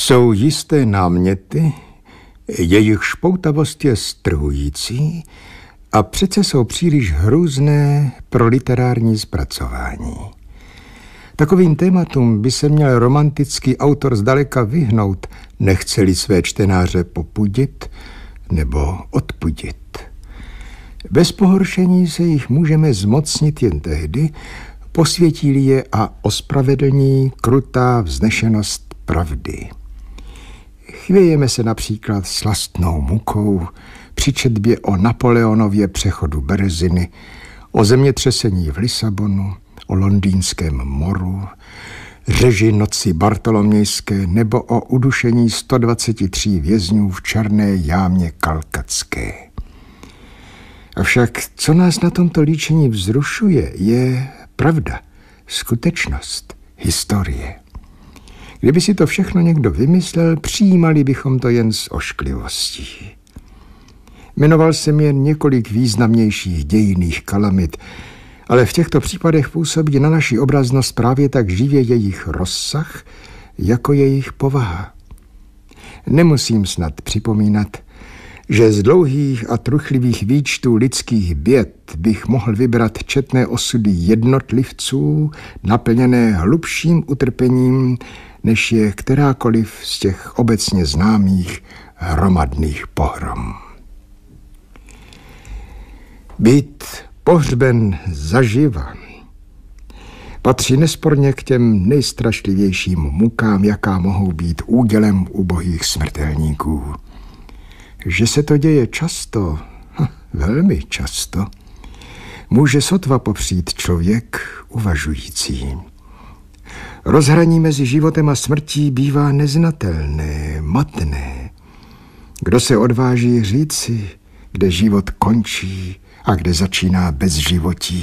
Jsou jisté náměty, jejich špoutavost je strhující a přece jsou příliš hrůzné pro literární zpracování. Takovým tématům by se měl romantický autor zdaleka vyhnout, nechce-li své čtenáře popudit nebo odpudit. Bez pohoršení se jich můžeme zmocnit jen tehdy, posvětí-li je a ospravedlní krutá vznešenost pravdy. Chvějeme se například slastnou mukou při četbě o Napoleonově přechodu Bereziny, o zemětřesení v Lisabonu, o londýnském moru, řeži noci bartolomějské nebo o udušení 123 vězňů v černé jámě kalkatské. Avšak co nás na tomto líčení vzrušuje, je pravda, skutečnost, historie. Kdyby si to všechno někdo vymyslel, přijímali bychom to jen s ošklivostí. Jmenoval jsem jen několik významnějších dějinných kalamit, ale v těchto případech působí na naši obraznost právě tak živě jejich rozsah, jako jejich povaha. Nemusím snad připomínat, že z dlouhých a truchlivých výčtů lidských běd bych mohl vybrat četné osudy jednotlivců, naplněné hlubším utrpením, než je kterákoliv z těch obecně známých hromadných pohrom. Být pohřben zaživa patří nesporně k těm nejstrašlivějším mukám, jaká mohou být údělem ubohých smrtelníků. Že se to děje často, velmi často, může sotva popřít člověk uvažující. Rozhraní mezi životem a smrtí bývá neznatelné, matné. Kdo se odváží říci, kde život končí a kde začíná bezživotí?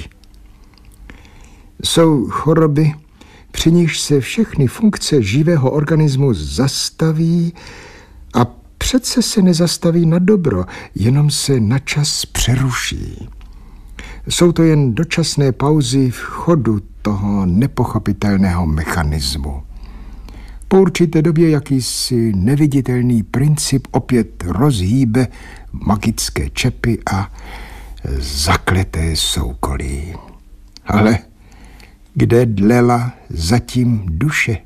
Jsou choroby, při nichž se všechny funkce živého organismu zastaví a přece se nezastaví na dobro, jenom se na čas přeruší. Jsou to jen dočasné pauzy v chodu toho nepochopitelného mechanismu. Po určité době jakýsi neviditelný princip opět rozhýbe magické čepy a zakleté soukolí. Ale kde dlela zatím duše?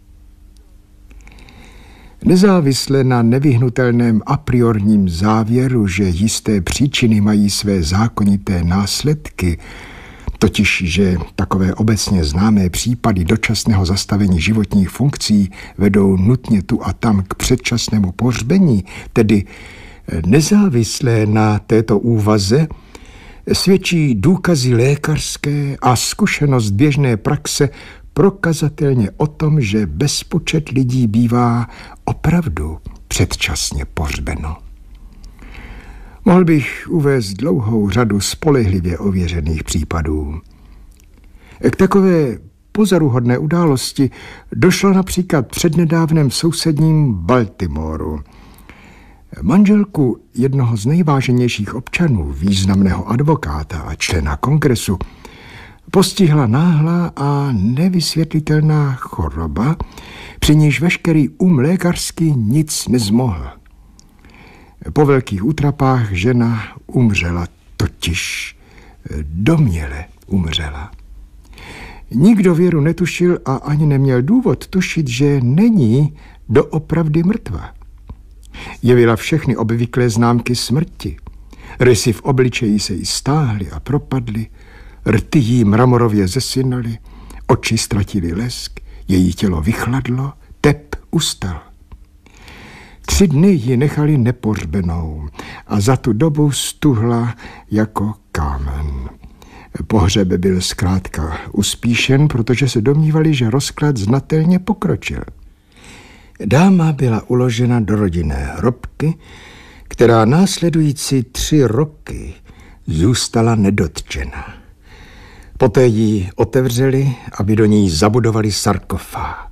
Nezávisle na nevyhnutelném a priorním závěru, že jisté příčiny mají své zákonité následky, totiž, že takové obecně známé případy dočasného zastavení životních funkcí vedou nutně tu a tam k předčasnému pohřbení, tedy nezávisle na této úvaze, svědčí důkazy lékařské a zkušenost běžné praxe prokazatelně o tom, že bezpočet lidí bývá opravdu předčasně pohřbeno. Mohl bych uvést dlouhou řadu spolehlivě ověřených případů. K takové pozoruhodné události došlo například přednedávnem v sousedním Baltimoru. Manželku jednoho z nejváženějších občanů, významného advokáta a člena kongresu, postihla náhlá a nevysvětlitelná choroba, při níž veškerý lékařský nic nezmohl. Po velkých útrapách žena umřela, totiž domněle umřela. Nikdo věru netušil a ani neměl důvod tušit, že není doopravdy mrtva. Jevila všechny obvyklé známky smrti. Rysy v obličeji se jí stáhly a propadly, rty jí mramorově zesynaly, oči ztratily lesk, její tělo vychladlo, tep ustal. 3 dny ji nechali nepohřbenou a za tu dobu stuhla jako kámen. Pohřeb byl zkrátka uspíšen, protože se domnívali, že rozklad znatelně pokročil. Dáma byla uložena do rodinné hrobky, která následující 3 roky zůstala nedotčena. Poté ji otevřeli, aby do ní zabudovali sarkofág.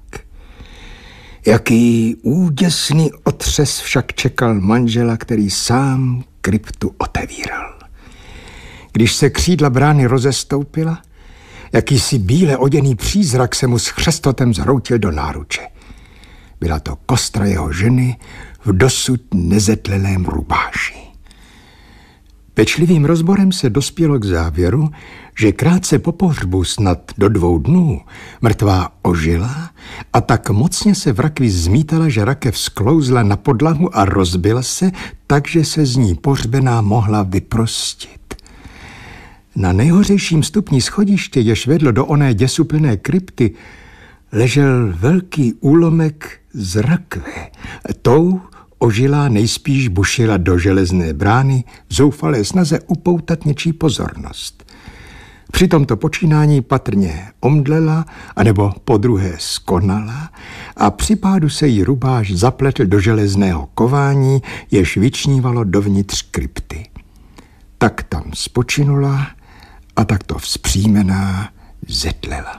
Jaký úděsný otřes však čekal manžela, který sám kryptu otevíral. Když se křídla brány rozestoupila, jakýsi bíle oděný přízrak se mu s chřestotem zhroutil do náruče. Byla to kostra jeho ženy v dosud nezetlelém rubáši. Pečlivým rozborem se dospělo k závěru, že krátce po pohřbu, snad do 2 dnů, mrtvá ožila a tak mocně se v rakvi zmítala, že rakev sklouzla na podlahu a rozbila se, takže se z ní pohřbená mohla vyprostit. Na nejhořejším stupni schodiště, jež vedlo do oné děsuplné krypty, ležel velký úlomek z rakve. Tou ožilá nejspíš bušila do železné brány v zoufalé snaze upoutat něčí pozornost. Při tomto počínání patrně omdlela, anebo podruhé skonala a při pádu se jí rubáš zapletl do železného kování, jež vyčnívalo dovnitř krypty. Tak tam spočinula a takto vzpřímená zetlela.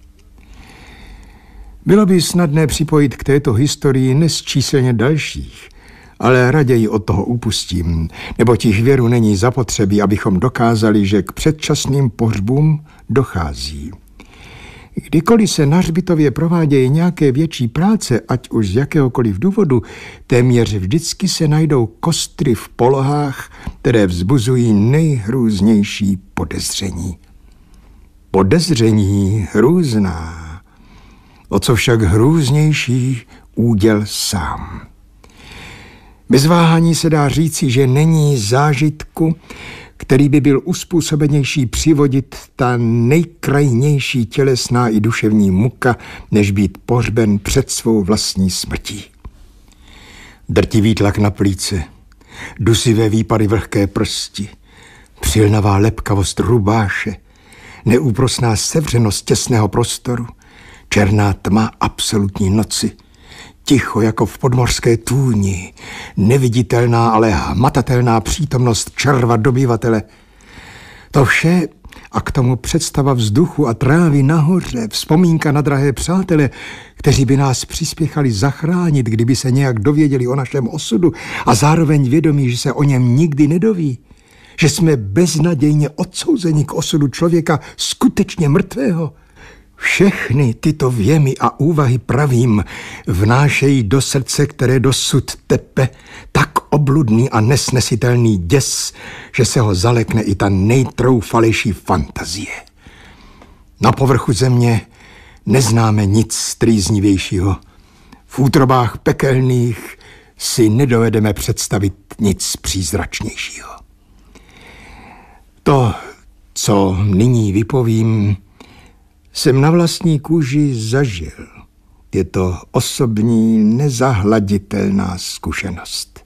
Bylo by snadné připojit k této historii nesčíslně dalších, ale raději od toho upustím, neboť jich věru není zapotřebí, abychom dokázali, že k předčasným pohřbům dochází. Kdykoliv se na hřbitově provádějí nějaké větší práce, ať už z jakéhokoliv důvodu, téměř vždycky se najdou kostry v polohách, které vzbuzují nejhrůznější podezření. Podezření hrůzná. O co však hrůznější úděl sám. Bez váhání se dá říci, že není zážitku, který by byl uspůsobenější přivodit ta nejkrajnější tělesná i duševní muka, než být pohřben před svou vlastní smrtí. Drtivý tlak na plíce, dusivé výpady vlhké prsti, přilnavá lepkavost rubáše, neúprosná sevřenost těsného prostoru, černá tma absolutní noci, ticho jako v podmořské tůni, neviditelná, ale hmatatelná přítomnost červa dobyvatele. To vše a k tomu představa vzduchu a trávy nahoře, vzpomínka na drahé přátele, kteří by nás přispěchali zachránit, kdyby se nějak dověděli o našem osudu a zároveň vědomí, že se o něm nikdy nedoví, že jsme beznadějně odsouzeni k osudu člověka skutečně mrtvého. Všechny tyto věmy a úvahy pravým vnášejí do srdce, které dosud tepe, tak obludný a nesnesitelný děs, že se ho zalekne i ta nejtroufalejší fantazie. Na povrchu země neznáme nic strýznivějšího. V útrobách pekelných si nedovedeme představit nic přízračnějšího. To, co nyní vypovím, jsem na vlastní kůži zažil. Je to osobní, nezahladitelná zkušenost.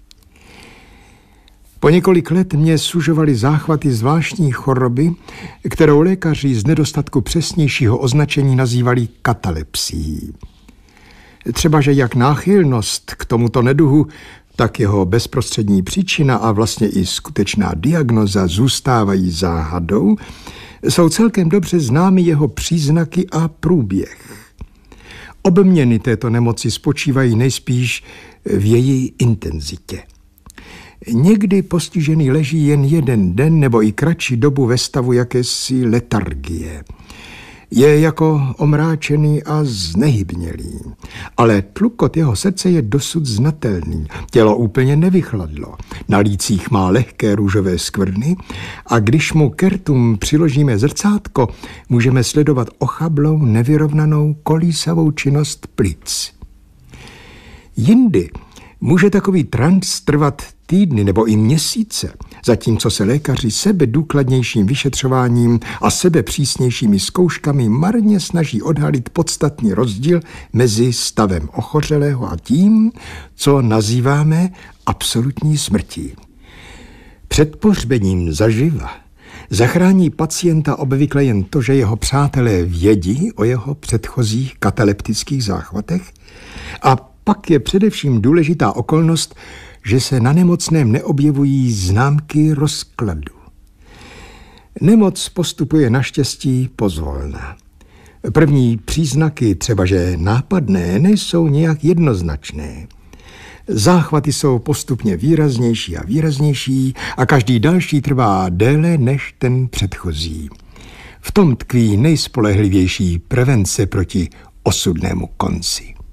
Po několik let mě sužovaly záchvaty zvláštní choroby, kterou lékaři z nedostatku přesnějšího označení nazývali katalepsií. Třeba, že jak náchylnost k tomuto neduhu, tak jeho bezprostřední příčina a vlastně i skutečná diagnoza zůstávají záhadou, jsou celkem dobře známy jeho příznaky a průběh. Obměny této nemoci spočívají nejspíš v její intenzitě. Někdy postižený leží jen 1 den nebo i kratší dobu ve stavu jakési letargie. Je jako omráčený a znehybnělý, ale tlukot jeho srdce je dosud znatelný. Tělo úplně nevychladlo, na lících má lehké růžové skvrny a když mu k rtům přiložíme zrcátko, můžeme sledovat ochablou, nevyrovnanou, kolísavou činnost plic. Jindy může takový trans trvat týdny nebo i měsíce, zatímco se lékaři sebe důkladnějším vyšetřováním a sebe přísnějšími zkouškami marně snaží odhalit podstatný rozdíl mezi stavem ochořelého a tím, co nazýváme absolutní smrtí. Před pohřbením zaživa zachrání pacienta obvykle jen to, že jeho přátelé vědí o jeho předchozích kataleptických záchvatech, a pak je především důležitá okolnost, že se na nemocném neobjevují známky rozkladu. Nemoc postupuje naštěstí pozvolna. První příznaky, třeba že nápadné, nejsou nějak jednoznačné. Záchvaty jsou postupně výraznější a výraznější a každý další trvá déle než ten předchozí. V tom tkví nejspolehlivější prevence proti osudnému konci.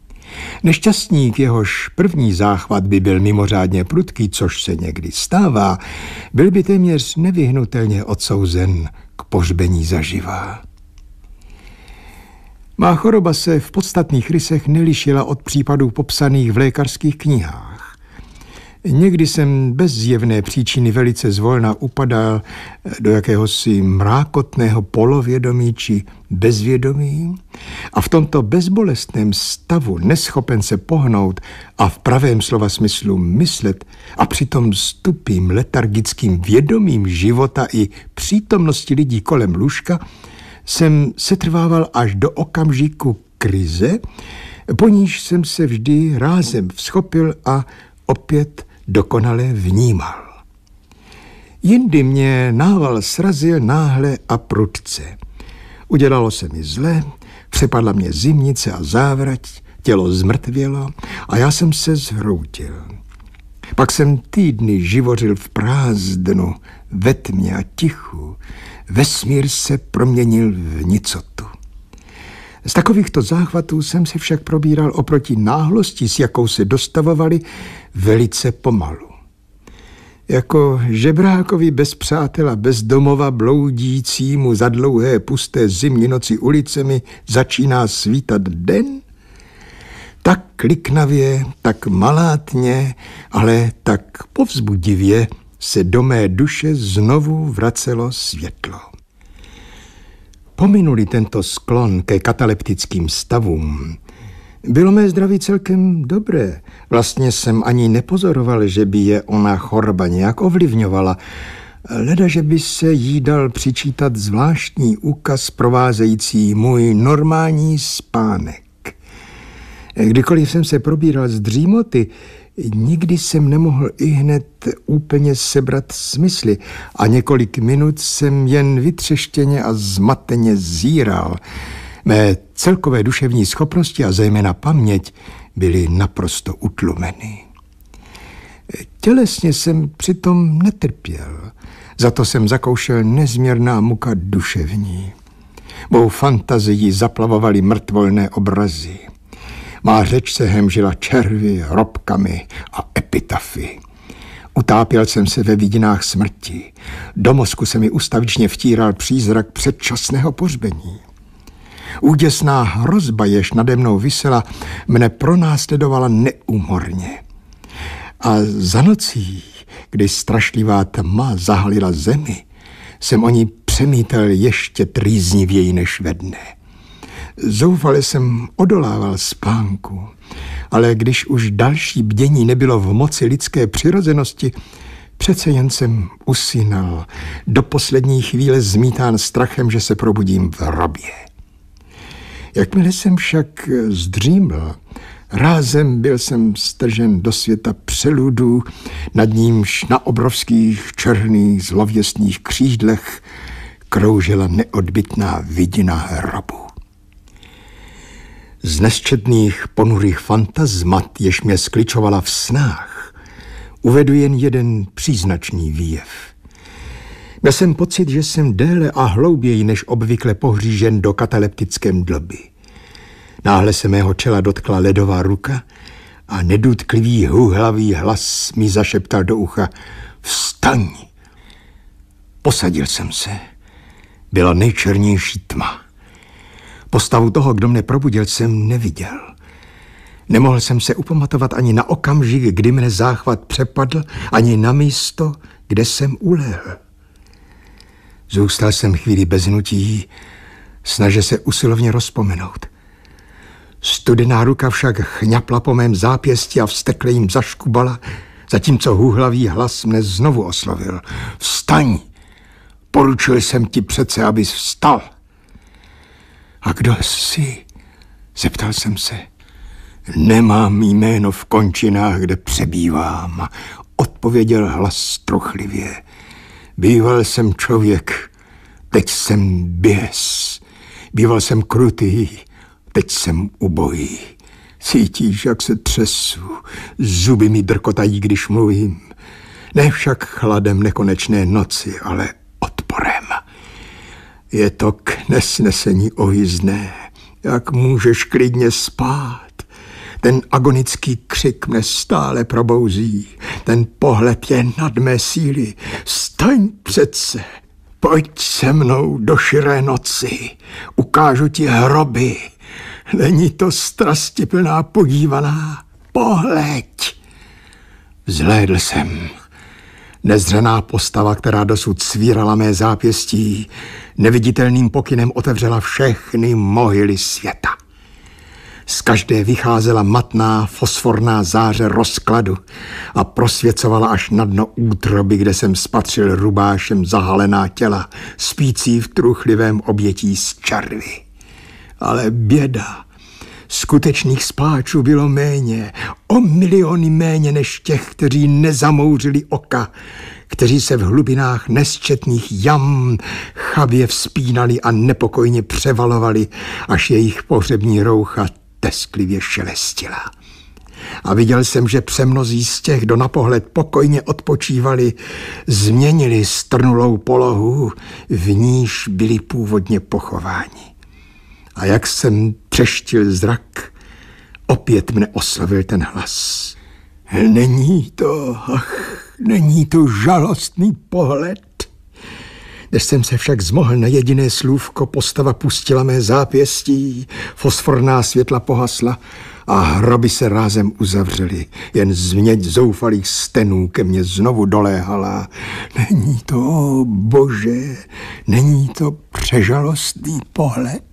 Nešťastník, jehož první záchvat by byl mimořádně prudký, což se někdy stává, byl by téměř nevyhnutelně odsouzen k pohřbení zaživa. Má choroba se v podstatných rysech nelišila od případů popsaných v lékařských knihách. Někdy jsem bez zjevné příčiny velice zvolna upadal do jakéhosi mrákotného polovědomí či bezvědomí a v tomto bezbolestném stavu, neschopen se pohnout a v pravém slova smyslu myslet a přitom s tupým letargickým vědomím života i přítomnosti lidí kolem lůžka, jsem setrvával až do okamžiku krize, po níž jsem se vždy rázem vzchopil a opět dokonale vnímal. Jindy mě nával srazil náhle a prudce. Udělalo se mi zle, přepadla mě zimnice a závrať, tělo zmrtvělo a já jsem se zhroutil. Pak jsem týdny živořil v prázdnu, ve tmě a tichu. Vesmír se proměnil v nicotu. Z takovýchto záchvatů jsem se však probíral oproti náhlosti, s jakou se dostavovali, velice pomalu. Jako žebrákovi bez přátel a bez domova bloudícímu za dlouhé pusté zimní noci ulicemi začíná svítat den, tak kliknavě, tak malátně, ale tak povzbudivě se do mé duše znovu vracelo světlo. Pominuli tento sklon ke kataleptickým stavům, bylo mé zdraví celkem dobré. Vlastně jsem ani nepozoroval, že by je ona choroba nějak ovlivňovala, leda, že by se jí dal přičítat zvláštní úkaz provázející můj normální spánek. Kdykoliv jsem se probíral z dřímoty, nikdy jsem nemohl ihned úplně sebrat smysly a několik minut jsem jen vytřeštěně a zmateně zíral. Mé celkové duševní schopnosti a zejména paměť byly naprosto utlumeny. Tělesně jsem přitom netrpěl, za to jsem zakoušel nezměrná muka duševní. Mou fantazii zaplavovaly mrtvolné obrazy. Má řeč se hemžila červy, robkami a epitafy. Utápěl jsem se ve vidinách smrti. Do mozku se mi ustavičně vtíral přízrak předčasného pohřbení. Úděsná hrozba, jež nade mnou visela, mne pronásledovala neúmorně. A za nocí, kdy strašlivá tma zahalila zemi, jsem o ní přemítal ještě trýznivěji než ve dne. Zoufale jsem odolával spánku, ale když už další bdění nebylo v moci lidské přirozenosti, přece jen jsem usínal, do poslední chvíle zmítán strachem, že se probudím v hrobě. Jakmile jsem však zdříml, rázem byl jsem stržen do světa přeludů, nad nímž na obrovských černých zlověstných křídlech kroužila neodbytná vidina hrobu. Z nesčetných ponurých fantazmat, jež mě skličovala v snách, uvedu jen jeden příznačný výjev. Měl jsem pocit, že jsem déle a hlouběji než obvykle pohřížen do kataleptické mdlby. Náhle se mého čela dotkla ledová ruka a nedůtklivý houhlavý hlas mi zašeptal do ucha: Vstaň! Posadil jsem se. Byla nejčernější tma. Postavu toho, kdo mne probudil, jsem neviděl. Nemohl jsem se upamatovat ani na okamžik, kdy mne záchvat přepadl, ani na místo, kde jsem ulehl. Zůstal jsem chvíli bez hnutí, snaže se usilovně rozpomenout. Studená ruka však chňapla po mém zápěstí a vztekle jim zaškubala, zatímco hůhlavý hlas mne znovu oslovil. Vstaň! Poručil jsem ti přece, abys vstal. A kdo jsi? Zeptal jsem se. Nemám jméno v končinách, kde přebývám, odpověděl hlas trochливě. Býval jsem člověk, teď jsem běs. Býval jsem krutý, teď jsem ubojí. Cítíš, jak se třesu, zuby mi drkotají, když mluvím. Ne však chladem nekonečné noci, ale odporem. Je to k nesnesení ohyzné. Jak můžeš klidně spát? Ten agonický křik mne stále probouzí. Ten pohled je nad mé síly. Staň přece, pojď se mnou do širé noci. Ukážu ti hroby. Není to strastiplná podívaná? Pohleď. Vzhlédl jsem. Nezřená postava, která dosud svírala mé zápěstí, neviditelným pokynem otevřela všechny mohyly světa. Z každé vycházela matná fosforná záře rozkladu a prosvěcovala až na dno útroby, kde jsem spatřil rubášem zahalená těla, spící v truchlivém obětí z červy. Ale běda. Skutečných spáčů bylo méně, o miliony méně než těch, kteří nezamouřili oka, kteří se v hlubinách nesčetných jam chabě vzpínali a nepokojně převalovali, až jejich pohřební roucha tesklivě šelestila. A viděl jsem, že přemnozí z těch, kdo na pohled pokojně odpočívali, změnili strnulou polohu, v níž byli původně pochováni. A jak jsem třeštil zrak, opět mne oslovil ten hlas. Není to žalostný pohled. Než jsem se však zmohl na jediné slůvko, postava pustila mé zápěstí, fosforná světla pohasla a hroby se rázem uzavřely. Jen změť zoufalých stenů ke mně znovu doléhala. Není to, Bože, není to přežalostný pohled?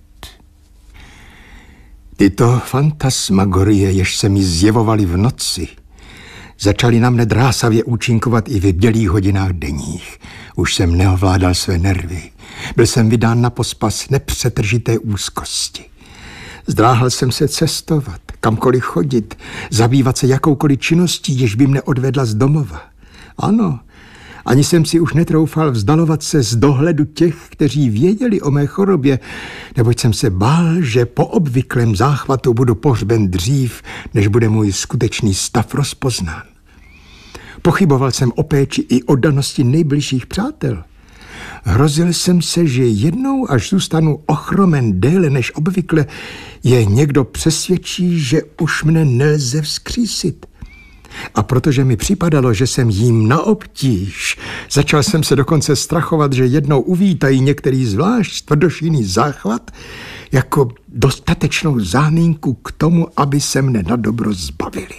Tyto fantasmagorie, jež se mi zjevovaly v noci, začaly na mne drásavě účinkovat i v bdělých hodinách denních. Už jsem neovládal své nervy. Byl jsem vydán na pospas nepřetržité úzkosti. Zdráhal jsem se cestovat, kamkoliv chodit, zabývat se jakoukoliv činností, jež by mne odvedla z domova. Ano, ani jsem si už netroufal vzdalovat se z dohledu těch, kteří věděli o mé chorobě, neboť jsem se bál, že po obvyklém záchvatu budu pohřben dřív, než bude můj skutečný stav rozpoznán. Pochyboval jsem o péči i oddanosti nejbližších přátel. Hrozil jsem se, že jednou, až zůstanu ochromen déle než obvykle, je někdo přesvědčí, že už mne nelze vzkřísit. A protože mi připadalo, že jsem jím na obtíž, začal jsem se dokonce strachovat, že jednou uvítají některý zvlášť tvrdošíjný záchvat jako dostatečnou zámínku k tomu, aby se mne na dobro zbavili.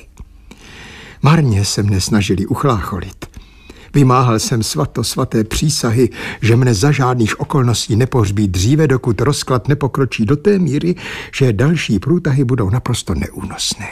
Marně se mne snažili uchlácholit. Vymáhal jsem svaté přísahy, že mne za žádných okolností nepohřbí dříve, dokud rozklad nepokročí do té míry, že další průtahy budou naprosto neúnosné.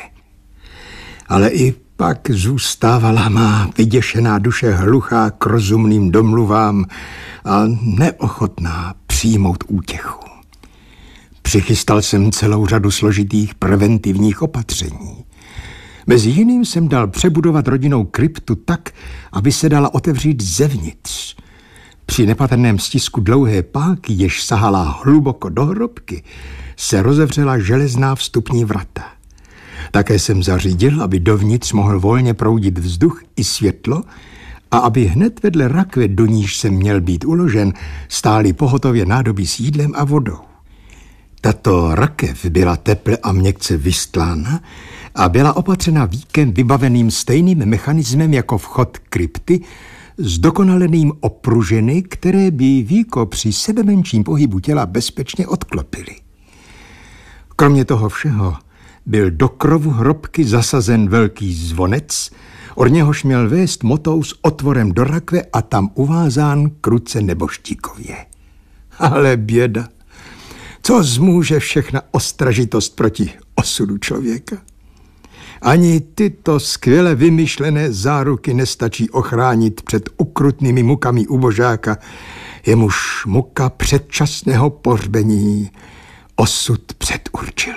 Ale i pak zůstávala má vyděšená duše hluchá k rozumným domluvám a neochotná přijmout útěchu. Přichystal jsem celou řadu složitých preventivních opatření. Mezi jiným jsem dal přebudovat rodinnou kryptu tak, aby se dala otevřít zevnitř. Při nepatrném stisku dlouhé páky, jež sahala hluboko do hrobky, se rozevřela železná vstupní vrata. Také jsem zařídil, aby dovnitř mohl volně proudit vzduch i světlo a aby hned vedle rakve, do níž jsem měl být uložen, stály pohotově nádoby s jídlem a vodou. Tato rakev byla teple a měkce vystlána a byla opatřena víkem vybaveným stejným mechanismem jako vchod krypty, zdokonaleným opruženy, které by víko při sebemenším pohybu těla bezpečně odklopily. Kromě toho všeho byl do krovu hrobky zasazen velký zvonec, od něhož měl vést motou s otvorem do rakve a tam uvázán kruce neboštíkově. Ale běda, co zmůže všechna ostražitost proti osudu člověka? Ani tyto skvěle vymyšlené záruky nestačí ochránit před ukrutnými mukami ubožáka, jemuž muka předčasného pohřbení osud předurčil.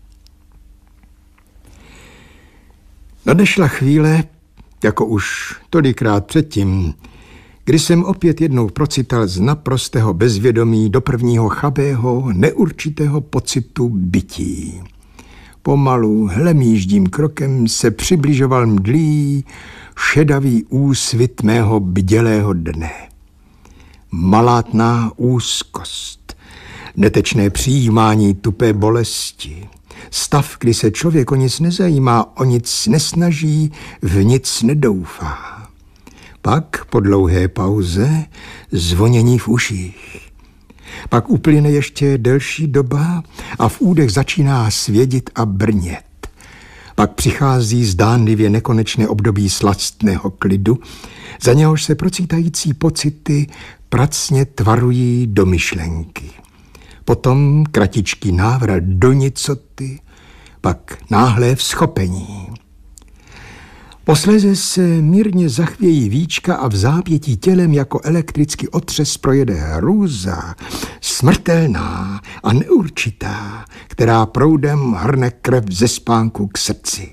Nadešla chvíle, jako už tolikrát předtím, kdy jsem opět jednou procital z naprostého bezvědomí do prvního chabého, neurčitého pocitu bytí. Pomalu, hlemýždím krokem se přibližoval mdlý, šedavý úsvit mého bdělého dne. Malátná úzkost, netečné přijímání tupé bolesti, Stav, kdy se člověk o nic nezajímá, o nic nesnaží, v nic nedoufá. Pak po dlouhé pauze zvonění v uších. Pak uplyne ještě delší doba a v údech začíná svědit a brnět. Pak přichází zdánlivě nekonečné období slastného klidu, za něhož se procítající pocity pracně tvarují do myšlenky. Potom kratičký návrat do nicoty, pak náhlé vzchopení. Posléze se mírně zachvějí víčka a v zápětí tělem jako elektrický otřes projede hrůza, smrtelná a neurčitá, která proudem hrne krev ze spánku k srdci.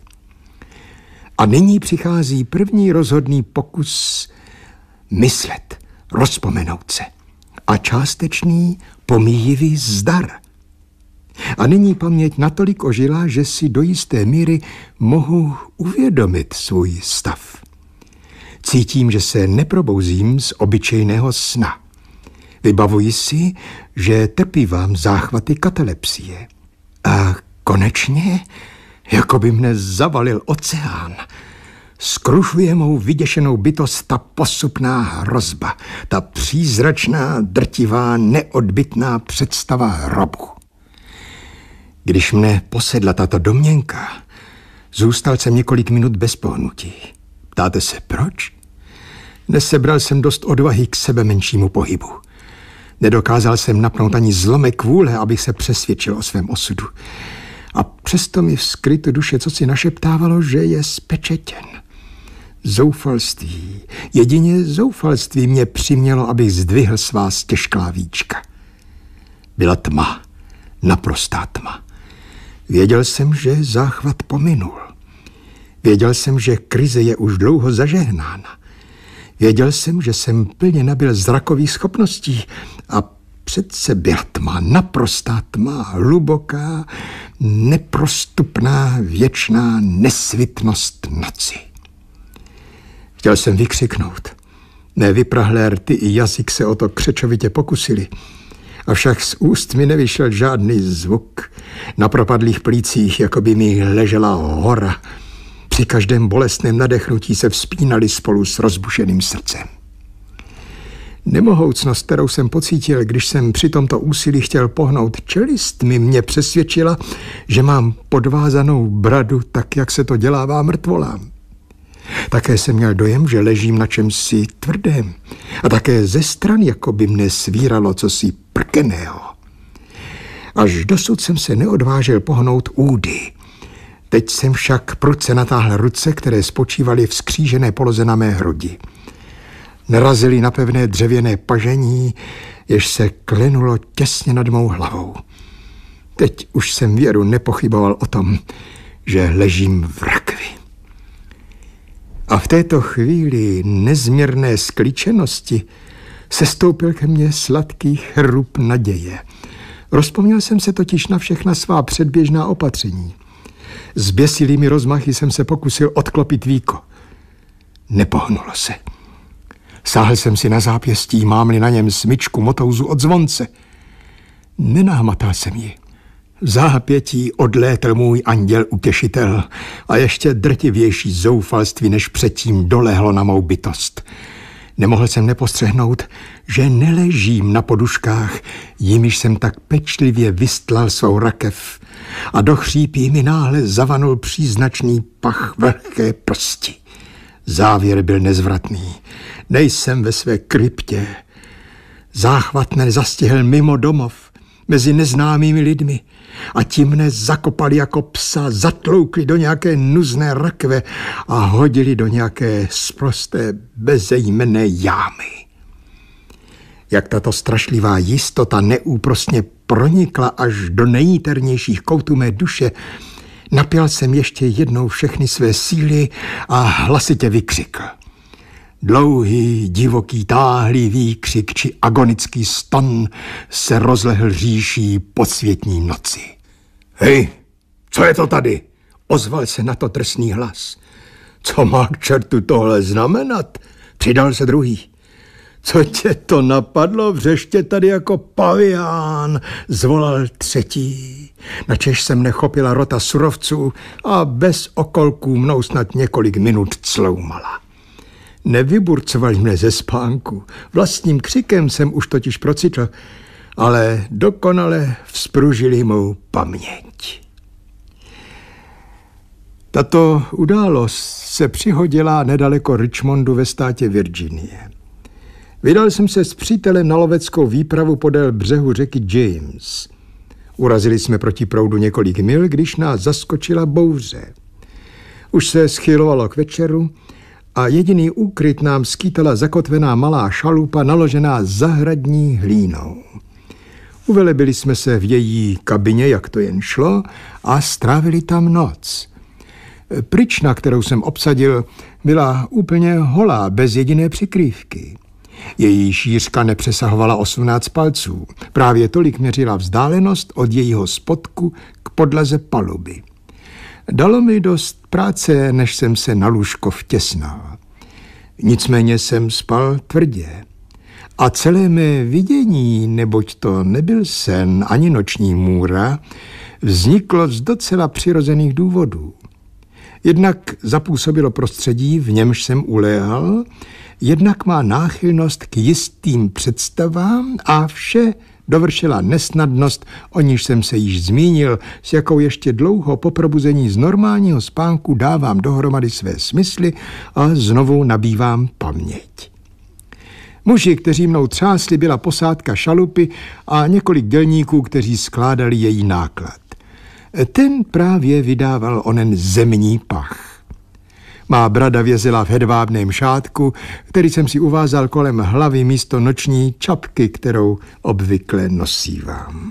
A nyní přichází první rozhodný pokus myslet, rozpomenout se a částečný pomíjivý zdar. A nyní paměť natolik ožila, že si do jisté míry mohu uvědomit svůj stav. Cítím, že se neprobouzím z obyčejného sna. Vybavuji si, že trpívám záchvaty katalepsie. A konečně, jako by mne zavalil oceán, skrušuje mou vyděšenou bytost ta posupná hrozba, ta přízračná, drtivá, neodbytná představa hrobu. Když mne posedla tato domněnka, zůstal jsem několik minut bez pohnutí. Ptáte se, proč? Nesebral jsem dost odvahy k sebe menšímu pohybu. Nedokázal jsem napnout ani zlomek vůle, abych se přesvědčil o svém osudu. A přesto mi v skrytu duše cosi našeptávalo, že je spečetěn. Zoufalství, jedině zoufalství mě přimělo, abych zdvihl svá stěžklá víčka. Byla tma, naprostá tma. Věděl jsem, že záchvat pominul. Věděl jsem, že krize je už dlouho zažehnána. Věděl jsem, že jsem plně nabyl zrakových schopností a přece byla tma, naprostá tma, hluboká, neprostupná, věčná nesvitnost noci. Chtěl jsem vykřiknout. Mé vyprahlé rty i jazyk se o to křečovitě pokusili. Avšak z úst mi nevyšel žádný zvuk. Na propadlých plících, jako by mi ležela hora. Při každém bolestném nadechnutí se vzpínali spolu s rozbušeným srdcem. Nemohoucnost, kterou jsem pocítil, když jsem při tomto úsilí chtěl pohnout čelistmi, mě přesvědčila, že mám podvázanou bradu tak, jak se to dělává mrtvolám. Také jsem měl dojem, že ležím na čemsi tvrdém a také ze strany, jako by mne svíralo cosi prkeného. Až dosud jsem se neodvážil pohnout údy. Teď jsem však prudce natáhl ruce, které spočívaly v skřížené poloze na mé hrudi. Narazili na pevné dřevěné pažení, jež se klenulo těsně nad mou hlavou. Teď už jsem věru nepochyboval o tom, že ležím v rakvi. A v této chvíli nezměrné skličenosti sestoupil ke mně sladký chrup naděje. Rozpomněl jsem se totiž na všechna svá předběžná opatření. S běsilými rozmachy jsem se pokusil odklopit víko. Nepohnulo se. Sáhl jsem si na zápěstí, mám-li na něm smyčku motouzu od zvonce. Nenahmatal jsem ji. V zápětí odlétl můj anděl utěšitel a ještě drtivější zoufalství než předtím dolehlo na mou bytost. Nemohl jsem nepostřehnout, že neležím na poduškách, jimiž jsem tak pečlivě vystlal svou rakev a do chřípí mi náhle zavanul příznačný pach vlhké prsti. Závěr byl nezvratný. Nejsem ve své kryptě. Záchvat mne zastihl mimo domov, mezi neznámými lidmi a ti mne zakopali jako psa, zatloukli do nějaké nuzné rakve a hodili do nějaké sprosté bezejmenné jámy. Jak tato strašlivá jistota neúprosně pronikla až do nejniternějších koutů mé duše, napěl jsem ještě jednou všechny své síly a hlasitě vykřikl. Dlouhý, divoký, táhlý výkřik či agonický ston se rozlehl říší podsvětní noci. Hej, co je to tady? Ozval se na to drsný hlas. Co má k čertu tohle znamenat? Přidal se druhý. Co tě to napadlo? Vřeště tady jako pavián, zvolal třetí. Načež se mne chopila rota surovců a bez okolků mnou snad několik minut cloumala. Nevyburcovali mne ze spánku. Vlastním křikem jsem už totiž procitl, ale dokonale vzpružili mou paměť. Tato událost se přihodila nedaleko Richmondu ve státě Virginie. Vydal jsem se s přítelem na loveckou výpravu podél břehu řeky James. Urazili jsme proti proudu několik mil, když nás zaskočila bouře. Už se schylovalo k večeru a jediný úkryt nám skýtala zakotvená malá šalupa naložená zahradní hlínou. Uvelebili jsme se v její kabině, jak to jen šlo, a strávili tam noc. Pryčna, kterou jsem obsadil, byla úplně holá, bez jediné přikrývky. Její šířka nepřesahovala 18 palců. Právě tolik měřila vzdálenost od jejího spodku k podlaze paluby. Dalo mi dost práce, než jsem se na lůžko vtěsnal. Nicméně jsem spal tvrdě. A celé mé vidění, neboť to nebyl sen ani noční můra, vzniklo z docela přirozených důvodů. Jednak zapůsobilo prostředí, v němž jsem uléhal, jednak má náchylnost k jistým představám a vše dovršila nesnadnost, o níž jsem se již zmínil, s jakou ještě dlouho po probuzení z normálního spánku dávám dohromady své smysly a znovu nabývám paměť. Muži, kteří mnou třásli, byla posádka šalupy a několik dělníků, kteří skládali její náklad. Ten právě vydával onen zemní pach. Má brada vězela v hedvábném šátku, který jsem si uvázal kolem hlavy místo noční čapky, kterou obvykle nosívám.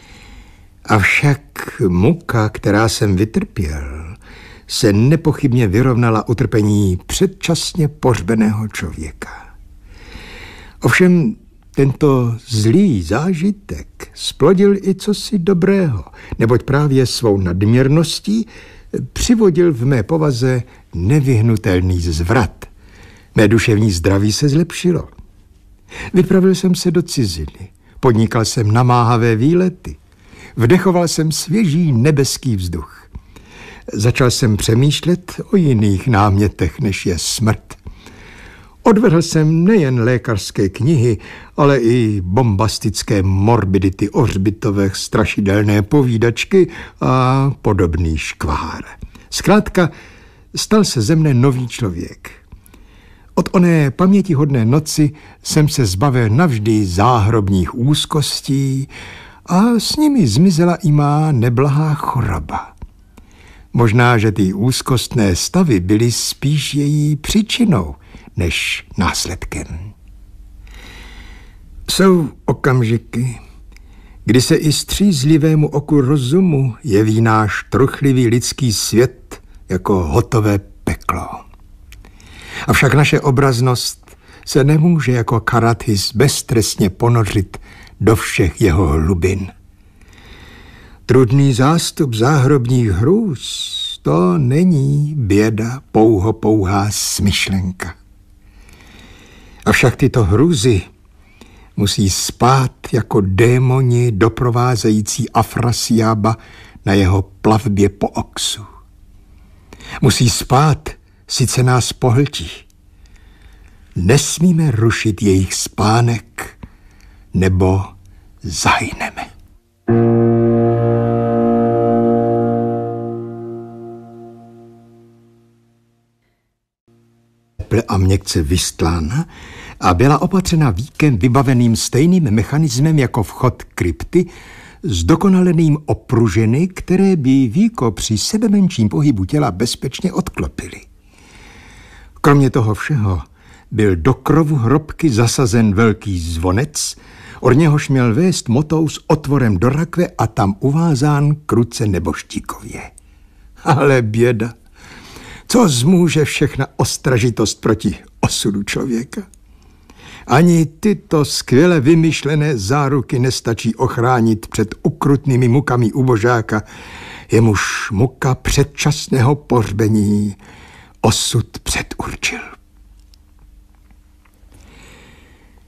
Avšak muka, která jsem vytrpěl, se nepochybně vyrovnala utrpení předčasně pohřbeného člověka. Ovšem tento zlý zážitek splodil i cosi dobrého, neboť právě svou nadměrností přivodil v mé povaze nevyhnutelný zvrat. Mé duševní zdraví se zlepšilo. Vypravil jsem se do ciziny, podnikal jsem namáhavé výlety, vdechoval jsem svěží nebeský vzduch. Začal jsem přemýšlet o jiných námětech, než je smrt. Odvrhl jsem nejen lékařské knihy, ale i bombastické morbidity o hřbitovech, strašidelné povídačky a podobný škvár. Zkrátka, stal se ze mne nový člověk. Od oné pamětihodné noci jsem se zbavil navždy záhrobních úzkostí a s nimi zmizela i má neblahá choroba. Možná, že ty úzkostné stavy byly spíš její příčinou, než následkem. Jsou okamžiky, kdy se i střízlivému oku rozumu jeví náš truchlivý lidský svět jako hotové peklo. Avšak naše obraznost se nemůže jako Karathis beztrestně ponořit do všech jeho hlubin. Trudný zástup záhrobních hrůz, to není běda, pouhá smyšlenka. Avšak tyto hrůzy musí spát jako démoni doprovázející Afrasiaba na jeho plavbě po Oxu. Musí spát, sice nás pohltí. Nesmíme rušit jejich spánek, nebo zahyneme. A měkce vystlána a byla opatřena víkem vybaveným stejným mechanismem jako vchod krypty, zdokonaleným opruženy, které by víko při sebemenším pohybu těla bezpečně odklopily. Kromě toho všeho byl do krovu hrobky zasazen velký zvonec, od něhož měl vést motou s otvorem do rakve a tam uvázán kruce neboštíkově. Ale běda! Co zmůže všechna ostražitost proti osudu člověka? Ani tyto skvěle vymyšlené záruky nestačí ochránit před ukrutnými mukami ubožáka, jemuž muka předčasného pohřbení osud předurčil.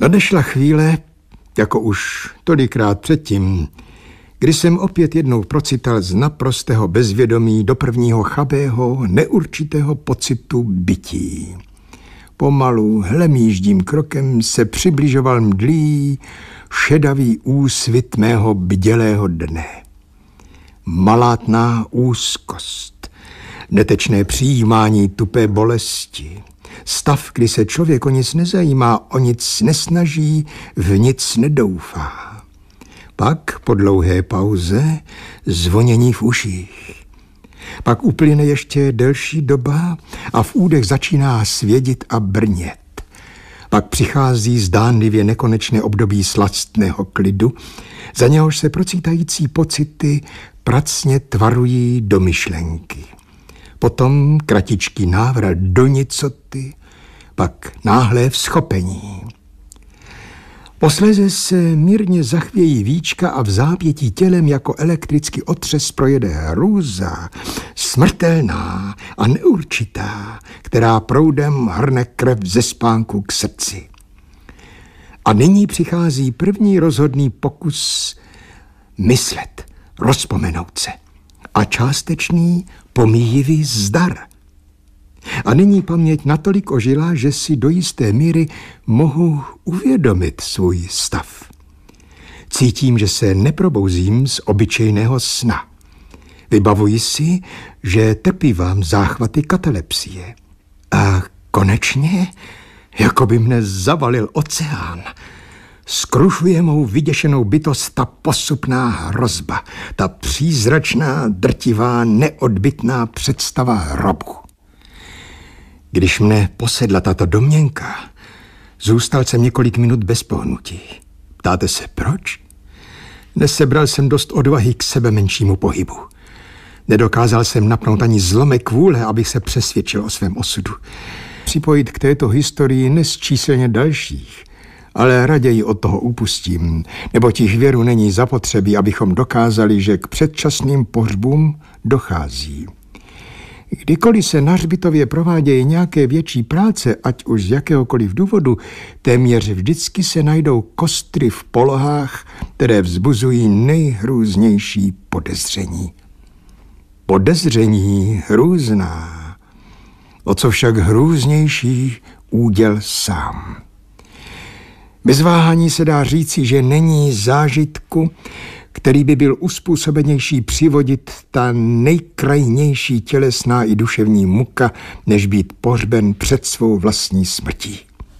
Nadešla chvíle, jako už tolikrát předtím, kdy jsem opět jednou procital z naprostého bezvědomí do prvního chabého, neurčitého pocitu bytí. Pomalu, hlemýždím krokem se přibližoval mdlý, šedavý úsvit mého bdělého dne. Malátná úzkost, netečné přijímání tupé bolesti, stav, kdy se člověk o nic nezajímá, o nic nesnaží, v nic nedoufá. Pak po dlouhé pauze zvonění v uších. Pak uplyne ještě delší doba a v údech začíná svědit a brnět. Pak přichází zdánlivě nekonečné období slastného klidu, za něhož se procítající pocity pracně tvarují do myšlenky. Potom kratičký návrat do nicoty, pak náhlé vzchopení. Posléze se mírně zachvějí víčka a v zápětí tělem jako elektrický otřes projede hrůza, smrtelná a neurčitá, která proudem hrne krev ze spánku k srdci. A nyní přichází první rozhodný pokus myslet, rozpomenout se a částečný pomíjivý zdar. A nyní paměť natolik ožila, že si do jisté míry mohu uvědomit svůj stav. Cítím, že se neprobouzím z obyčejného sna. Vybavuji si, že trpívám záchvaty katalepsie. A konečně, jako by mne zavalil oceán, skrušuje mou vyděšenou bytost ta posupná hrozba, ta přízračná, drtivá, neodbytná představa hrobu. Když mne posedla tato domněnka, zůstal jsem několik minut bez pohnutí. Ptáte se, proč? Nesebral jsem dost odvahy k sebe menšímu pohybu. Nedokázal jsem napnout ani zlomek vůle, abych se přesvědčil o svém osudu. Připojit k této historii nesčíselně dalších, ale raději od toho upustím, neboť jich věru není zapotřebí, abychom dokázali, že k předčasným pohřbům dochází. Kdykoliv se na hřbitově provádějí nějaké větší práce, ať už z jakéhokoliv důvodu, téměř vždycky se najdou kostry v polohách, které vzbuzují nejhrůznější podezření. Podezření hrůzná, o co však hrůznější úděl sám. Bez váhání se dá říci, že není zážitku, který by byl uspůsobenější přivodit ta nejkrajnější tělesná i duševní muka, než být pohřben před svou vlastní smrtí.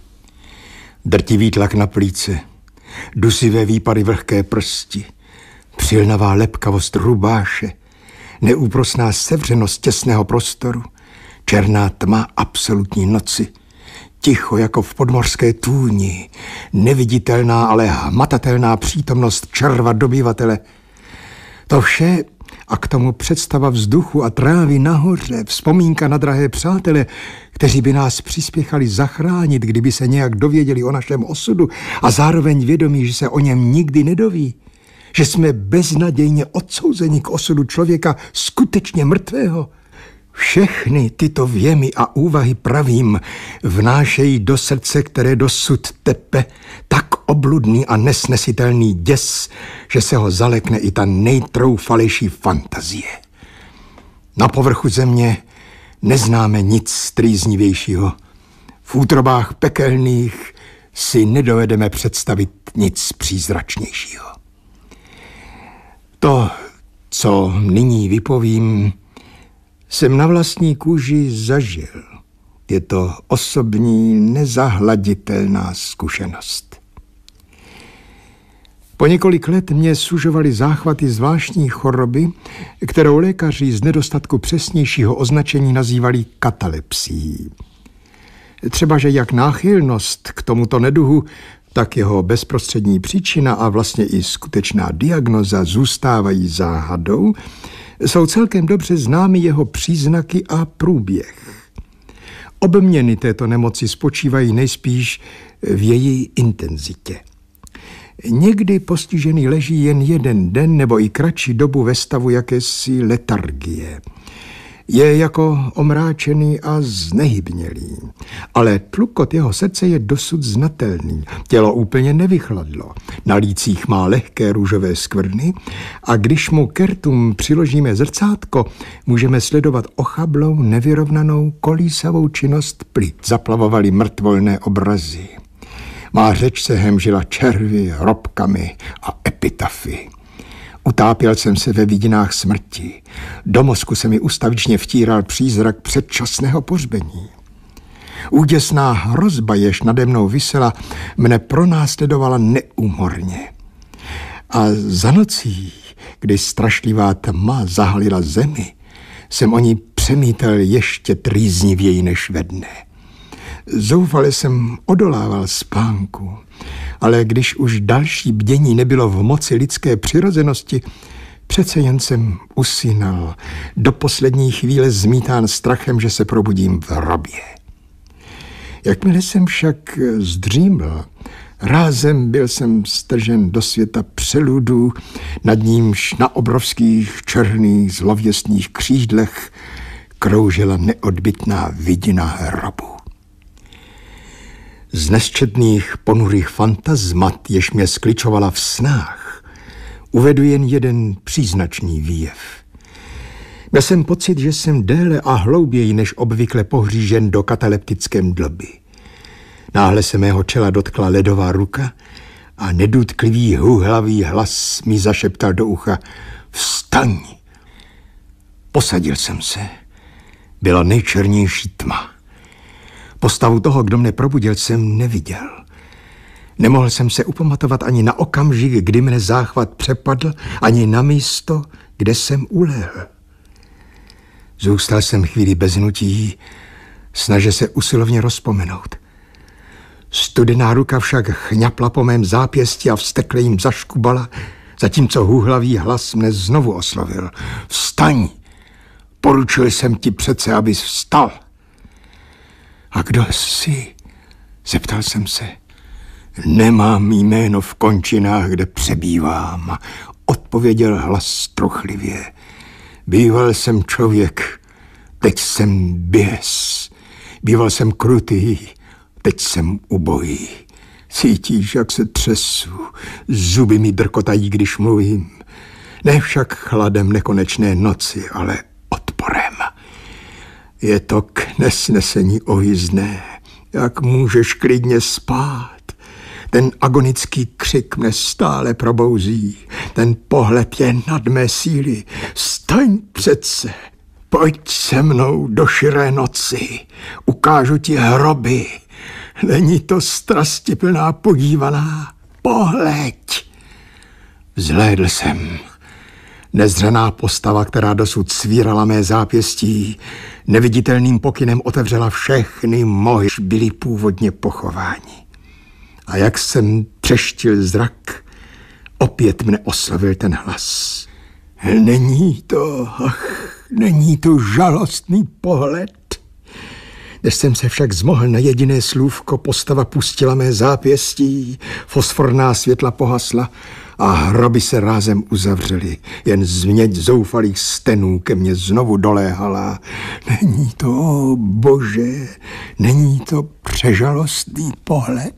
Drtivý tlak na plíce, dusivé výpady vlhké prsti, přilnavá lepkavost rubáše, neúprosná sevřenost těsného prostoru, černá tma absolutní noci, ticho jako v podmořské tůni, neviditelná, ale hmatatelná přítomnost červa dobyvatele. To vše a k tomu představa vzduchu a trávy nahoře, vzpomínka na drahé přátele, kteří by nás přispěchali zachránit, kdyby se nějak dověděli o našem osudu a zároveň vědomí, že se o něm nikdy nedoví, že jsme beznadějně odsouzeni k osudu člověka skutečně mrtvého. Všechny tyto věmy a úvahy pravým vnášejí do srdce, které dosud tepe, tak obludný a nesnesitelný děs, že se ho zalekne i ta nejtroufalejší fantazie. Na povrchu země neznáme nic trýznivějšího. V útrobách pekelných si nedovedeme představit nic přízračnějšího. To, co nyní vypovím, jsem na vlastní kůži zažil. Je to osobní, nezahladitelná zkušenost. Po několik let mě sužovaly záchvaty zvláštní choroby, kterou lékaři z nedostatku přesnějšího označení nazývali katalepsií. Třeba, že jak náchylnost k tomuto neduhu, tak jeho bezprostřední příčina a vlastně i skutečná diagnoza zůstávají záhadou, jsou celkem dobře známy jeho příznaky a průběh. Obměny této nemoci spočívají nejspíš v její intenzitě. Někdy postižený leží jen jeden den nebo i kratší dobu ve stavu jakési letargie. Je jako omráčený a znehybnělý, ale tlukot jeho srdce je dosud znatelný. Tělo úplně nevychladlo, na lících má lehké růžové skvrny a když mu k rtům přiložíme zrcátko, můžeme sledovat ochablou, nevyrovnanou, kolísavou činnost plic. Zaplavovaly mrtvolné obrazy. Má řeč se hemžila červy, robkami a epitafy. Utápěl jsem se ve vidinách smrti. Do mozku se mi ustavičně vtíral přízrak předčasného pohřbení. Úděsná hrozba, jež nade mnou visela, mne pronásledovala neúmorně. A za nocí, kdy strašlivá tma zahalila zemi, jsem o ní přemítal ještě trýznivěji než ve dne. Zoufale jsem odolával spánku, ale když už další bdění nebylo v moci lidské přirozenosti, přece jen jsem usínal, do poslední chvíle zmítán strachem, že se probudím v hrobě. Jakmile jsem však zdříml, rázem byl jsem stržen do světa přeludů, nad nímž na obrovských černých zlověstných křídlech kroužila neodbytná vidina hrobu. Z nesčetných ponurých fantazmat, jež mě skličovala v snách, uvedu jen jeden příznačný výjev. Měl jsem pocit, že jsem déle a hlouběji než obvykle pohřížen do kataleptické mdlby. Náhle se mého čela dotkla ledová ruka a nedůtklivý houhlavý hlas mi zašeptal do ucha: Vstaň! Posadil jsem se. Byla nejčernější tma. Postavu toho, kdo mne probudil, jsem neviděl. Nemohl jsem se upamatovat ani na okamžik, kdy mne záchvat přepadl, ani na místo, kde jsem ulehl. Zůstal jsem chvíli bez hnutí, snaže se usilovně rozpomenout. Studená ruka však chňapla po mém zápěstí a vztekle jim zaškubala, zatímco hůhlavý hlas mne znovu oslovil. Vstaň! Poručil jsem ti přece, abys vstal. A kdo jsi? Zeptal jsem se. Nemám jméno v končinách, kde přebývám, odpověděl hlas trochlivě. Býval jsem člověk, teď jsem běs. Býval jsem krutý, teď jsem ubojí. Cítíš, jak se třesu, zuby mi drkotají, když mluvím. Ne však chladem nekonečné noci, ale odporem. Je to k nesnesení ohyzné. Jak můžeš klidně spát? Ten agonický křik mne stále probouzí. Ten pohled je nad mé síly. Staň přece, pojď se mnou do širé noci. Ukážu ti hroby. Není to strastiplná podívaná? Pohleď. Vzhlédl jsem. Nezřená postava, která dosud svírala mé zápěstí, neviditelným pokynem otevřela všechny mohy, byly původně pochováni. A jak jsem třeštil zrak, opět mne oslovil ten hlas. Není to žalostný pohled. Než jsem se však zmohl na jediné slůvko, postava pustila mé zápěstí, fosforná světla pohasla a hroby se rázem uzavřely. Jen změť zoufalých stenů ke mně znovu doléhala. Není to, Bože, není to přežalostný pohled?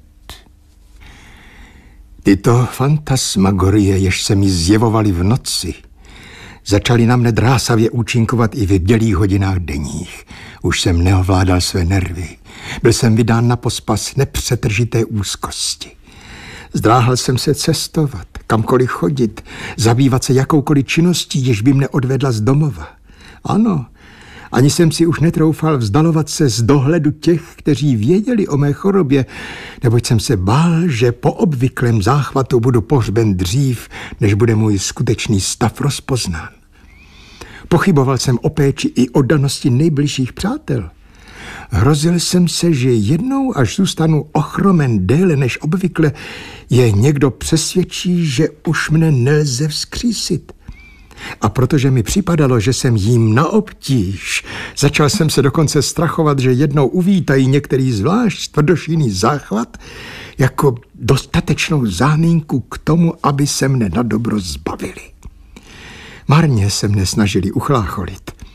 Tyto fantasmagorie, jež se mi zjevovaly v noci, začaly na mne drásavě účinkovat i v bdělých hodinách denních. Už jsem neovládal své nervy. Byl jsem vydán na pospas nepřetržité úzkosti. Zdráhal jsem se cestovat, kamkoliv chodit, zabývat se jakoukoliv činností, jež by mne odvedla z domova. Ano, ani jsem si už netroufal vzdalovat se z dohledu těch, kteří věděli o mé chorobě, neboť jsem se bál, že po obvyklém záchvatu budu pohřben dřív, než bude můj skutečný stav rozpoznán. Pochyboval jsem o péči i oddanosti nejbližších přátel. Hrozil jsem se, že jednou, až zůstanu ochromen déle než obvykle, je někdo přesvědčí, že už mne nelze vzkřísit. A protože mi připadalo, že jsem jím na obtíž, začal jsem se dokonce strachovat, že jednou uvítají některý zvlášť tvrdošíjný záchvat jako dostatečnou zámínku k tomu, aby se mne na dobro zbavili. Marně se mne snažili uchlácholit.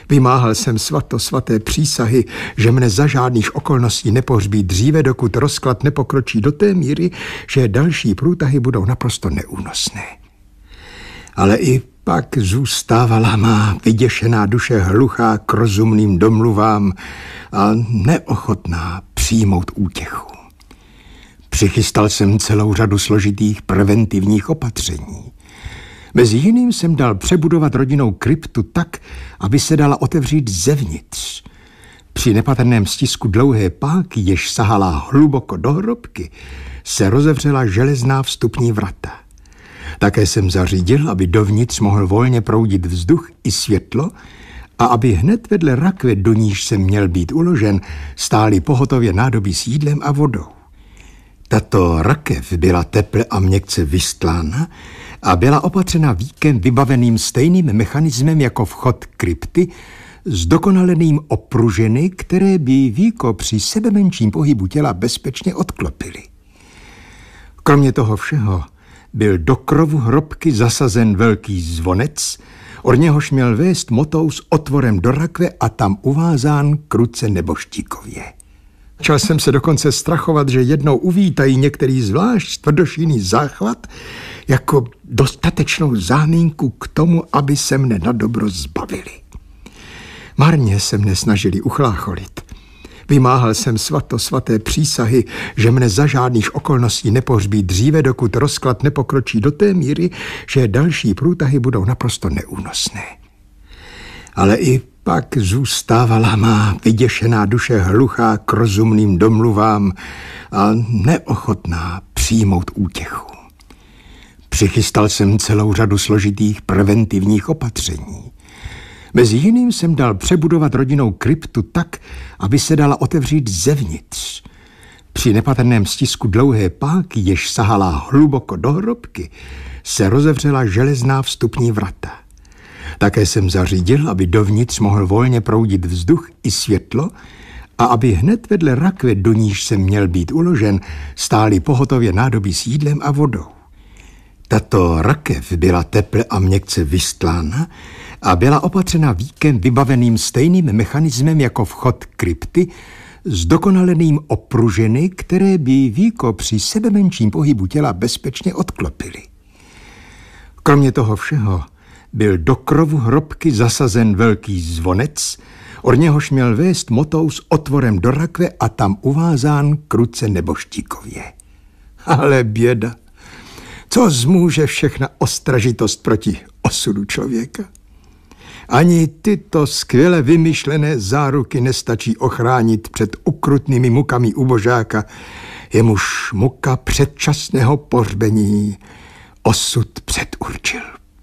Vymáhal jsem svaté přísahy, že mne za žádných okolností nepohřbí dříve, dokud rozklad nepokročí do té míry, že další průtahy budou naprosto neúnosné. Ale i pak zůstávala má vyděšená duše hluchá k rozumným domluvám a neochotná přijmout útěchu. Přichystal jsem celou řadu složitých preventivních opatření. Mezi jiným jsem dal přebudovat rodinnou kryptu tak, aby se dala otevřít zevnitř. Při nepatrném stisku dlouhé páky, jež sahala hluboko do hrobky, se rozevřela železná vstupní vrata. Také jsem zařídil, aby dovnitř mohl volně proudit vzduch i světlo a aby hned vedle rakve, do níž jsem měl být uložen, stály pohotově nádoby s jídlem a vodou. Tato rakev byla teple a měkce vystlána a byla opatřena víkem vybaveným stejným mechanismem jako vchod krypty, zdokonaleným opruženy, které by víko při sebemenším pohybu těla bezpečně odklopily. Kromě toho všeho byl do krovu hrobky zasazen velký zvonec, od něhož měl vést motou s otvorem do rakve a tam uvázán kruce nebožtíkově. Začal jsem se dokonce strachovat, že jednou uvítají některý zvlášť tvrdošíjný záchvat jako dostatečnou zámínku k tomu, aby se mne na dobro zbavili. Marně se mne snažili uchlácholit. Vymáhal jsem svaté přísahy, že mne za žádných okolností nepohřbí dříve, dokud rozklad nepokročí do té míry, že další průtahy budou naprosto neúnosné. Ale i pak zůstávala má vyděšená duše hluchá k rozumným domluvám a neochotná přijmout útěchu. Přichystal jsem celou řadu složitých preventivních opatření. Mezi jiným jsem dal přebudovat rodinnou kryptu tak, aby se dala otevřít zevnitř. Při nepatrném stisku dlouhé páky, jež sahala hluboko do hrobky, se rozevřela železná vstupní vrata. Také jsem zařídil, aby dovnitř mohl volně proudit vzduch i světlo a aby hned vedle rakve, do níž jsem měl být uložen, stály pohotově nádoby s jídlem a vodou. Tato rakev byla teple a měkce vystlána a byla opatřena víkem vybaveným stejným mechanismem jako vchod krypty, zdokonaleným opruženy, které by víko při sebemenším pohybu těla bezpečně odklopily. Kromě toho všeho byl do krovu hrobky zasazen velký zvonec, od něhož měl vést motou s otvorem do rakve a tam uvázán kruce nebožtíkově. Ale běda, co zmůže všechna ostražitost proti osudu člověka? Ani tyto skvěle vymyšlené záruky nestačí ochránit před ukrutnými mukami ubožáka, jemuž muka předčasného pohřbení osud předurčil.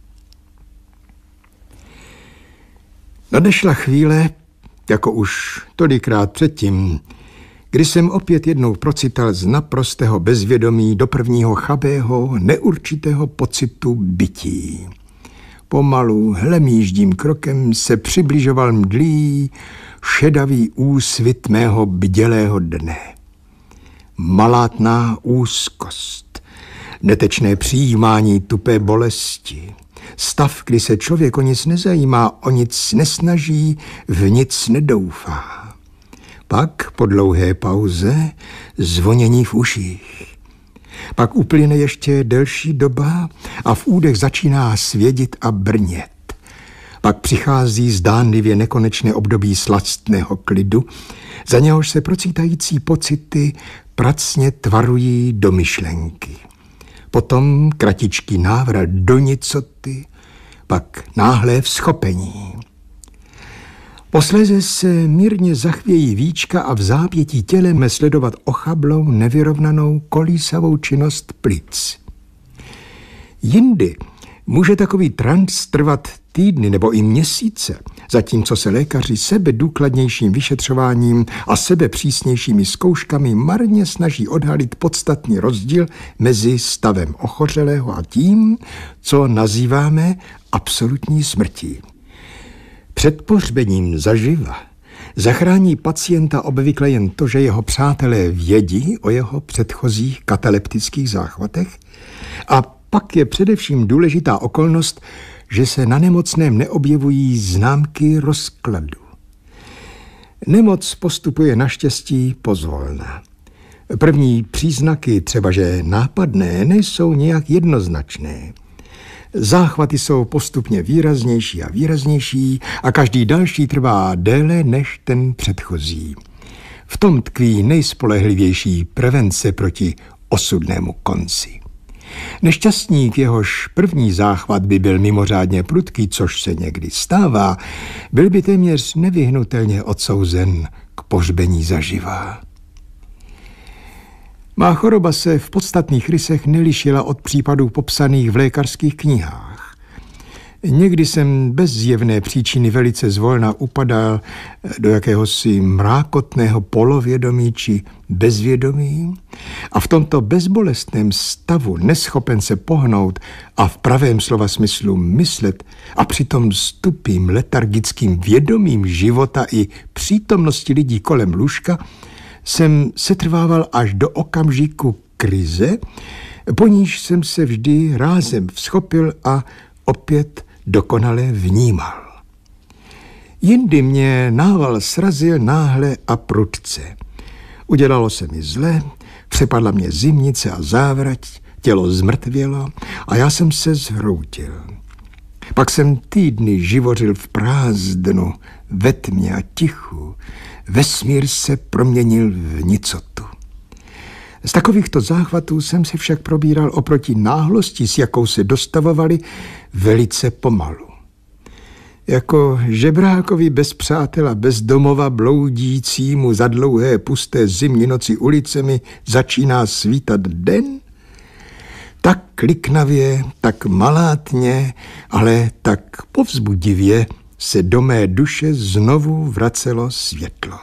Nadešla chvíle, jako už tolikrát předtím, kdy jsem opět jednou procital z naprostého bezvědomí do prvního chabého, neurčitého pocitu bytí. Pomalu, hlemýždím krokem se přibližoval mdlý, šedavý úsvit mého bdělého dne. Malátná úzkost, netečné přijímání tupé bolesti, stav, kdy se člověk o nic nezajímá, o nic nesnaží, v nic nedoufá. Pak po dlouhé pauze zvonění v uších. Pak uplyne ještě delší doba a v údech začíná svědit a brnět. Pak přichází zdánlivě nekonečné období slastného klidu, za něhož se procítající pocity pracně tvarují do myšlenky. Potom kratičký návrat do nicoty, pak náhlé vzchopení. Posléze se mírně zachvějí víčka a v zápětí tělem sledovat ochablou, nevyrovnanou, kolísavou činnost plic. Jindy může takový trans trvat týdny nebo i měsíce, zatímco se lékaři sebe důkladnějším vyšetřováním a sebe přísnějšími zkouškami marně snaží odhalit podstatný rozdíl mezi stavem ochořelého a tím, co nazýváme absolutní smrtí. Před pohřbením zaživa zachrání pacienta obvykle jen to, že jeho přátelé vědí o jeho předchozích kataleptických záchvatech, a pak je především důležitá okolnost, že se na nemocném neobjevují známky rozkladu. Nemoc postupuje naštěstí pozvolna. První příznaky, třeba že nápadné, nejsou nějak jednoznačné. Záchvaty jsou postupně výraznější a výraznější a každý další trvá déle než ten předchozí. V tom tkví nejspolehlivější prevence proti osudnému konci. Nešťastník, jehož první záchvat by byl mimořádně prudký, což se někdy stává, byl by téměř nevyhnutelně odsouzen k pohřbení zaživa. Má choroba se v podstatných rysech nelišila od případů popsaných v lékařských knihách. Někdy jsem bez zjevné příčiny velice zvolna upadal do jakéhosi mrákotného polovědomí či bezvědomí a v tomto bezbolestném stavu, neschopen se pohnout a v pravém slova smyslu myslet a přitom s tupým letargickým vědomím života i přítomnosti lidí kolem lůžka, jsem setrvával až do okamžiku krize, po níž jsem se vždy rázem vzchopil a opět dokonale vnímal. Jindy mě nával srazil náhle a prudce. Udělalo se mi zle, přepadla mě zimnice a závrať, tělo zmrtvělo a já jsem se zhroutil. Pak jsem týdny živořil v prázdnu, ve tmě a tichu. Vesmír se proměnil v nicotu. Z takovýchto záchvatů jsem se však probíral oproti náhlosti, s jakou se dostavovali, velice pomalu. Jako žebrákovi bez přátel a bez domova bloudícímu za dlouhé pusté zimní noci ulicemi začíná svítat den, tak kliknavě, tak malátně, ale tak povzbudivě se do mé duše znovu vracelo světlo.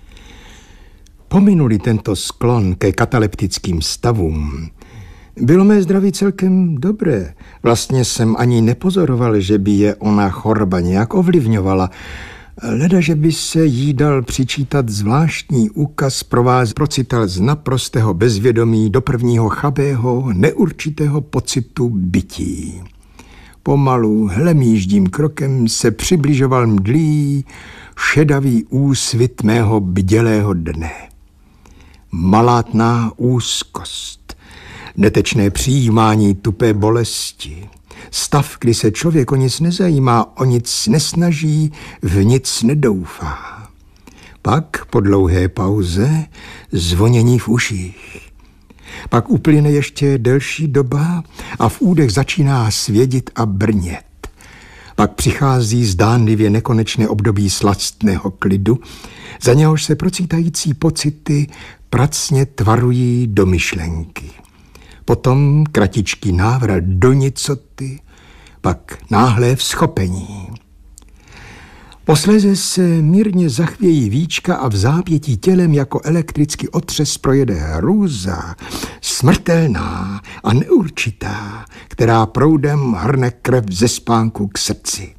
Pominuli tento sklon ke kataleptickým stavům, bylo mé zdraví celkem dobré. Vlastně jsem ani nepozoroval, že by je ona choroba nějak ovlivňovala. Leda, že by se jí dal přičítat zvláštní úkaz pro vás procital z naprostého bezvědomí do prvního chabého, neurčitého pocitu bytí. Pomalu, hlemýždím krokem se přibližoval mdlý, šedavý úsvit mého bdělého dne. Malátná úzkost, netečné přijímání tupé bolesti, stav, kdy se člověk o nic nezajímá, o nic nesnaží, v nic nedoufá. Pak po dlouhé pauze zvonění v uších. Pak uplyne ještě delší doba a v údech začíná svědit a brnět. Pak přichází zdánlivě nekonečné období slastného klidu, za něhož se procítající pocity pracně tvarují do myšlenky. Potom kratičký návrat do nicoty, pak náhlé vzchopení. Posléze se mírně zachvějí víčka a v zápětí tělem jako elektrický otřes projede hrůza, smrtelná a neurčitá, která proudem hrne krev ze spánku k srdci.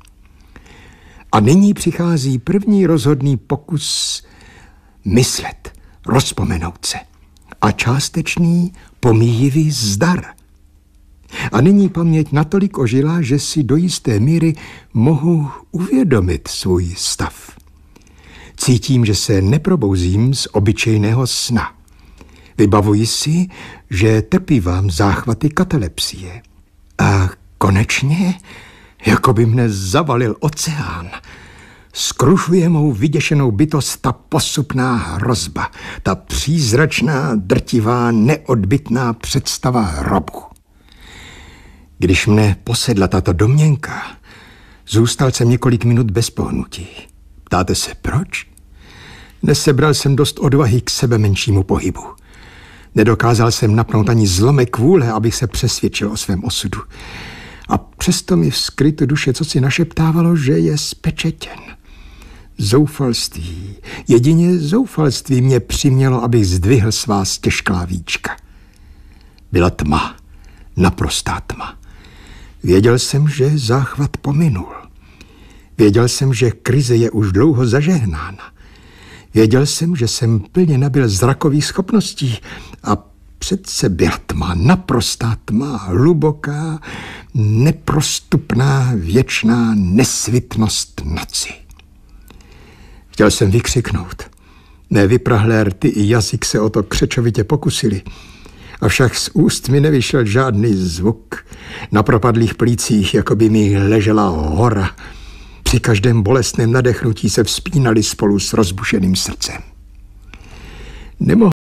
A nyní přichází první rozhodný pokus myslet, rozpomenout se a částečný pomíjivý zdar. A nyní paměť natolik ožila, že si do jisté míry mohu uvědomit svůj stav. Cítím, že se neprobouzím z obyčejného sna. Vybavuji si, že trpívám záchvaty katalepsie. A konečně, jako by mne zavalil oceán, skrušuje mou vyděšenou bytost ta posupná hrozba, ta přízračná, drtivá, neodbytná představa hrobu. Když mne posedla tato domněnka, zůstal jsem několik minut bez pohnutí. Ptáte se, proč? Nesebral jsem dost odvahy k sebe menšímu pohybu. Nedokázal jsem napnout ani zlomek vůle, abych se přesvědčil o svém osudu. A přesto mi v skrytu duše cosi našeptávalo, že je spečetěn. Zoufalství, jedině zoufalství mě přimělo, abych zdvihl svá stěžklá víčka. Byla tma, naprostá tma. Věděl jsem, že záchvat pominul. Věděl jsem, že krize je už dlouho zažehnána. Věděl jsem, že jsem plně nabyl zrakových schopností a přece byla tma, naprostá tma, hluboká, neprostupná, věčná nesvitnost noci. Chtěl jsem vykřiknout. Mé vyprahlé rty i jazyk se o to křečovitě pokusili. Avšak z úst mi nevyšel žádný zvuk. Na propadlých plících, jako by mi ležela hora. Při každém bolestném nadechnutí se vzpínali spolu s rozbušeným srdcem. Nemohl